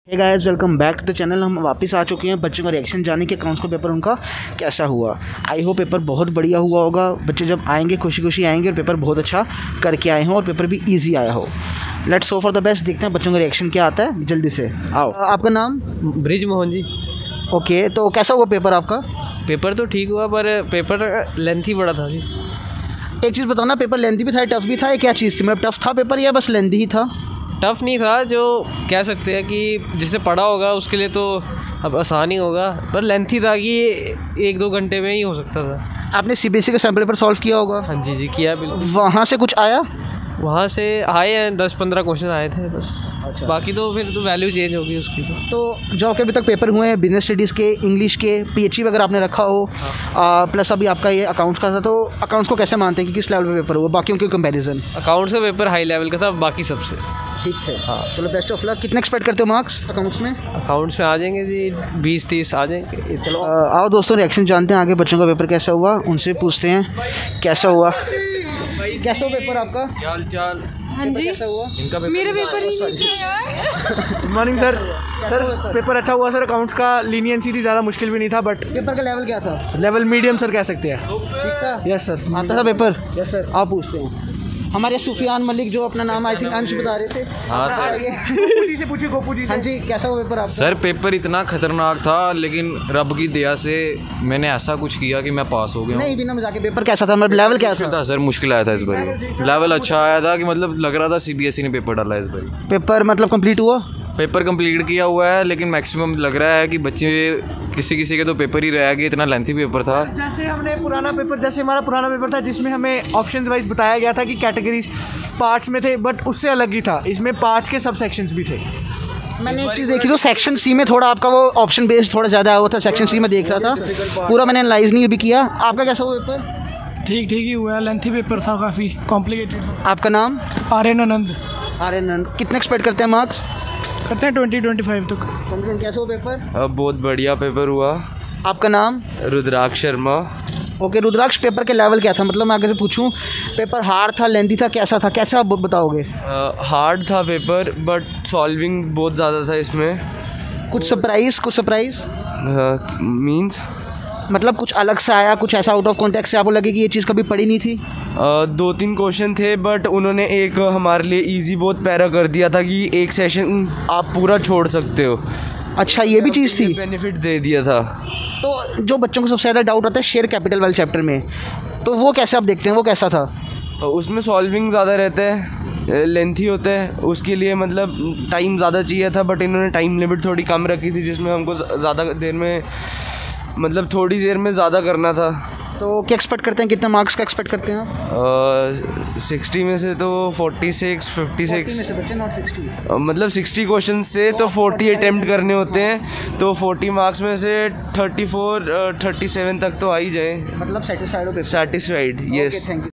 Hey guys, welcome back to the channel. हम वापस आ चुके हैं बच्चों का रिएक्शन जाने के अकाउंट्स का पेपर उनका कैसा हुआ। आई होप पेपर बहुत बढ़िया हुआ होगा। बच्चे जब आएंगे खुशी खुशी आएंगे और पेपर बहुत अच्छा करके आए हों और पेपर भी इजी आया हो। Let's hope for the best. देखते हैं बच्चों का रिएक्शन क्या आता है जल्दी से। आओ, आपका नाम? ब्रिज मोहन जी। ओके, तो कैसा हुआ पेपर आपका? पेपर तो ठीक हुआ पर पेपर लेंथी बड़ा था जी। एक चीज़ बताना, पेपर लेंथी भी था, टफ भी था, क्या चीज़ थी? मतलब टफ था पेपर या बस लेंथी ही था? टफ़ नहीं था, जो कह सकते हैं कि जिसे पढ़ा होगा उसके लिए तो अब आसान ही होगा, पर लेंथी था कि 1-2 घंटे में ही हो सकता था। आपने सीबीएसई का सैम्पल पेपर सॉल्व किया होगा? हाँ जी किया बिल्कुल। वहाँ से कुछ आया? वहाँ से आए हैं 10-15 क्वेश्चन आए थे बस। अच्छा। बाकी तो फिर तो वैल्यू चेंज होगी उसकी। तो जो आपके अभी तक पेपर हुए हैं बिजनेस स्टडीज़ के, इंग्लिश के, पीएचई वगैरह आपने रखा हो, प्लस अभी आपका ये अकाउंट्स का था, तो अकाउंट्स को कैसे मानते हैं कि किस लेवल पे पेपर हुआ बाकियों के कंपैरिजन? अकाउंट्स का पेपर हाई लेवल का था बाकी सबसे। ठीक है, हाँ। चलो बेस्ट ऑफ लक। कितने एक्सपेक्ट करते हो मार्क्स अकाउंट्स में? अकाउंट्स में आ जाएंगे जी 20-30 आ जाएंगे। चलो आओ दोस्तों, रिएक्शन जानते हैं आगे बच्चों का पेपर कैसा हुआ, उनसे पूछते हैं कैसा हुआ। कैसा हुआ पेपर आपका? हाल चाल? हाँ जी, कैसा हुआ? इनका मेरा पेपर ही नहीं है। Good morning sir. Sir paper अच्छा हुआ सर। अकाउंट्स का लीनियंसी थी, ज़्यादा मुश्किल भी नहीं था, बट पेपर का लेवल क्या था? लेवल मीडियम सर कह सकते हैं। ठीक था? Yes sir. आता था पेपर? Yes sir. आप पूछते हैं। हमारे सुफियान मलिक जो अपना नाम आई थिंक अंश बता रहे थे। हाँ सर। गोपू जी से पूछिए, गोपू जी से। हाँ जी, कैसा हुआ पेपर आपका? सर पेपर इतना खतरनाक था, लेकिन रब की दया से मैंने ऐसा कुछ किया कि मैं पास हो गया हूँ। नहीं, बिना मजाक के पेपर कैसा था? मतलब लेवल क्या मुश्किल था? था सर, मुश्किल आया था इस बार। लेवल अच्छा आया था कि मतलब लग रहा था सीबीएसई ने पेपर डाला इस बार। पेपर मतलब कंप्लीट हुआ? पेपर कंप्लीट किया हुआ है, लेकिन मैक्सिमम लग रहा है कि बच्चे किसी के तो पेपर ही रह गए, इतना लेंथी पेपर था। जैसे हमने पुराना पेपर, जैसे हमारा पुराना पेपर था जिसमें हमें ऑप्शंस वाइज बताया गया था कि कैटेगरीज पार्ट्स में थे, बट उससे अलग ही था। इसमें पार्ट्स के सब सेक्शंस भी थे। मैंने एक चीज़ देखी तो सेक्शन सी में थोड़ा आपका वो ऑप्शन बेस्ड थोड़ा ज़्यादा हुआ था। सेक्शन सी में देख रहा था, पूरा मैंने एनालाइज नहीं भी किया। आपका कैसा हुआ पेपर? ठीक ही हुआ। लेंथी पेपर था, काफ़ी कॉम्प्लिकेटेड। आपका नाम? आर्यन आनंद। आर्यन। कितने एक्सपेक्ट करते हैं मार्क्स? करते हैं 20-25 तक। कैसा हुआ पेपर? बहुत बढ़िया पेपर हुआ। आपका नाम? रुद्राक्ष शर्मा। ओके, रुद्राक्ष पेपर के लेवल क्या था? मतलब मैं अगर से पूछूं पेपर हार्ड था, लेंथी था, कैसा था, कैसा आप बताओगे? हार्ड था पेपर, बट सॉल्विंग बहुत ज़्यादा था इसमें। कुछ सरप्राइज मीन्स मतलब कुछ अलग से आया, कुछ ऐसा आउट ऑफ कॉन्टेक्स्ट से आपको लगे कि ये चीज़ कभी पड़ी नहीं थी? 2-3 क्वेश्चन थे, बट उन्होंने एक हमारे लिए इजी बहुत पैरा कर दिया था कि एक सेशन आप पूरा छोड़ सकते हो। अच्छा, ये भी चीज़ थी? बेनिफिट दे दिया था। तो जो बच्चों को सबसे ज़्यादा डाउट आता है शेयर कैपिटल वाले चैप्टर में, तो वो कैसे आप देखते हैं, वो कैसा था? उसमें सॉल्विंग ज़्यादा रहते हैं, लेंथी होते हैं, उसके लिए मतलब टाइम ज़्यादा चाहिए था, बट इन्होंने टाइम लिमिट थोड़ी कम रखी थी, जिसमें हमको ज़्यादा देर में मतलब थोड़ी देर में ज़्यादा करना था। तो क्या एक्सपेक्ट करते हैं, कितने मार्क्स का एक्सपेक्ट करते हैं आप? 60 में से तो 46, 56 में से बच्चे, नॉट 60। मतलब 60 क्वेश्चंस थे तो 40 अटेम्प्ट करने होते हैं, तो 40 मार्क्स में से 34-37 तक तो आ ही जाए। मतलब सेटिस्फाइड हो? Satisfied, yes. Thank you.